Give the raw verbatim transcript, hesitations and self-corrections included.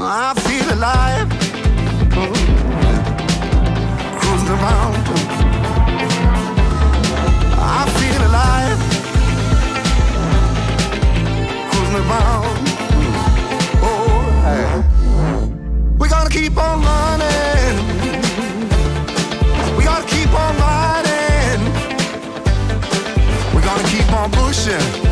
I feel alive, cruising around. I feel alive, cruising around. Oh, hey. We gotta keep on running. We gotta keep on riding. We gotta keep on pushing.